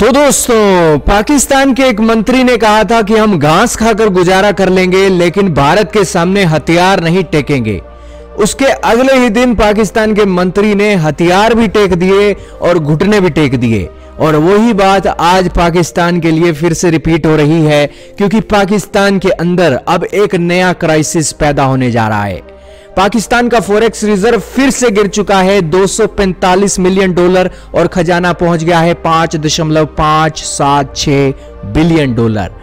तो दोस्तों, पाकिस्तान के एक मंत्री ने कहा था कि हम घास खाकर गुजारा कर लेंगे लेकिन भारत के सामने हथियार नहीं टेकेंगे। उसके अगले ही दिन पाकिस्तान के मंत्री ने हथियार भी टेक दिए और घुटने भी टेक दिए। और वही बात आज पाकिस्तान के लिए फिर से रिपीट हो रही है, क्योंकि पाकिस्तान के अंदर अब एक नया क्राइसिस पैदा होने जा रहा है। पाकिस्तान का फॉरेक्स रिजर्व फिर से गिर चुका है $245 मिलियन और खजाना पहुंच गया है $5.576 बिलियन।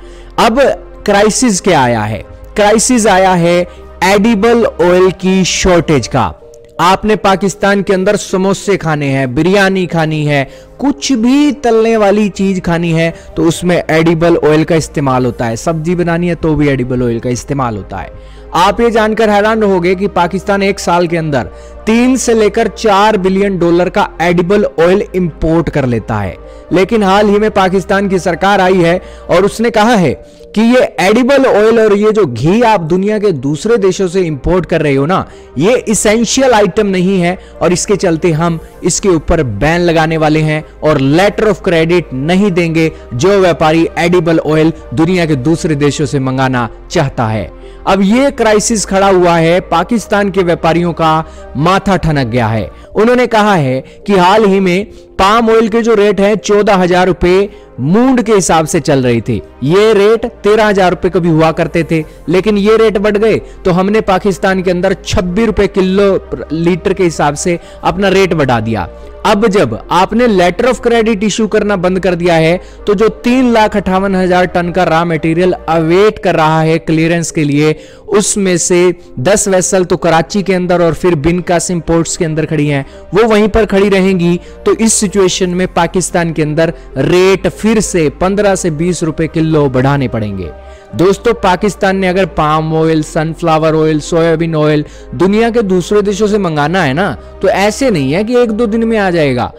अब क्राइसिस क्या आया है? क्राइसिस आया है एडिबल ऑयल की शॉर्टेज का। आपने पाकिस्तान के अंदर समोसे खाने हैं, बिरयानी खानी है, कुछ भी तलने वाली चीज खानी है तो उसमें एडिबल ऑयल का इस्तेमाल होता है। सब्जी बनानी है तो भी एडिबल ऑयल का इस्तेमाल होता है। आप ये जानकर हैरान रहोगे कि पाकिस्तान एक साल के अंदर 3 से लेकर $4 बिलियन का एडिबल ऑयल इंपोर्ट कर लेता है। लेकिन हाल ही में पाकिस्तान की सरकार आई है और उसने कहा है कि ये एडिबल ऑयल और ये जो घी आप दुनिया के दूसरे देशों से इंपोर्ट कर रहे हो ना, ये इसेंशियल आइटम नहीं है और इसके चलते हम इसके ऊपर बैन लगाने वाले हैं और लेटर ऑफ क्रेडिट नहीं देंगे जो व्यापारी एडिबल ऑयल दुनिया के दूसरे देशों से मंगाना चाहता है। अब ये क्राइसिस खड़ा हुआ है, पाकिस्तान के व्यापारियों का माथा ठनक गया है। उन्होंने कहा है कि हाल ही में पाम ऑयल के जो रेट है 14,000 रुपए मूंड के हिसाब से चल रही थी। ये रेट 13,000 रुपए कभी हुआ करते थे, लेकिन ये रेट बढ़ गए तो हमने पाकिस्तान के अंदर 26 रुपए किलो लीटर के हिसाब से अपना रेट बढ़ा दिया। अब जब आपने लेटर ऑफ क्रेडिट इशू करना बंद कर दिया है तो जो 3,58,000 टन का रॉ मटेरियल अवेट कर रहा है क्लियरेंस के लिए, उसमें से 10 वेसल तो कराची के अंदर और फिर बिन कासिम पोर्ट्स के अंदर खड़ी हैं, वो वहीं पर खड़ी रहेंगी। तो इस सिचुएशन में पाकिस्तान के अंदर रेट फिर से 15 से 20 रुपए किलो बढ़ाने पड़ेंगे। दोस्तों, पाकिस्तान ने अगर palm oil, sunflower oil, soybean oil दुनिया के दूसरे देशों से मंगाना है ना, तो ऐसे नहीं है कि 1-2 दिन में आ जाएगा।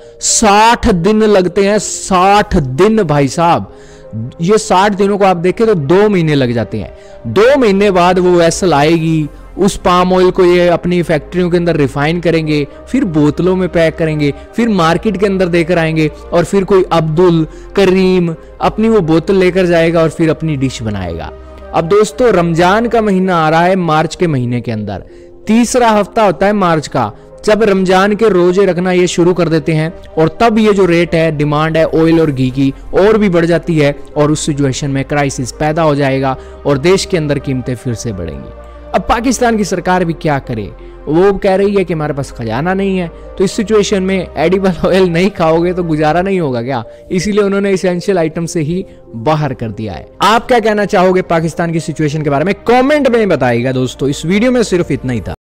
60 दिन लगते हैं, 60 दिन भाई साहब। ये 60 दिनों को आप देखें तो 2 महीने लग जाते हैं। 2 महीने बाद वो वेसल आएगी, उस पाम ऑयल को ये अपनी फैक्ट्रियों के अंदर रिफाइन करेंगे, फिर बोतलों में पैक करेंगे, फिर मार्केट के अंदर देकर आएंगे और फिर कोई अब्दुल करीम अपनी वो बोतल लेकर जाएगा और फिर अपनी डिश बनाएगा। अब दोस्तों, रमजान का महीना आ रहा है मार्च के महीने के अंदर, तीसरा हफ्ता होता है मार्च का, जब रमजान के रोजे रखना ये शुरू कर देते हैं और तब ये जो रेट है, डिमांड है ऑयल और घी की और भी बढ़ जाती है और उस सिचुएशन में क्राइसिस पैदा हो जाएगा और देश के अंदर कीमतें फिर से बढ़ेंगी। अब पाकिस्तान की सरकार भी क्या करे? वो कह रही है कि हमारे पास खजाना नहीं है, तो इस सिचुएशन में एडिबल ऑयल नहीं खाओगे तो गुजारा नहीं होगा क्या? इसीलिए उन्होंने एसेंशियल आइटम से ही बाहर कर दिया है। आप क्या कहना चाहोगे पाकिस्तान की सिचुएशन के बारे में? कमेंट में बताइएगा। दोस्तों, इस वीडियो में सिर्फ इतना ही था।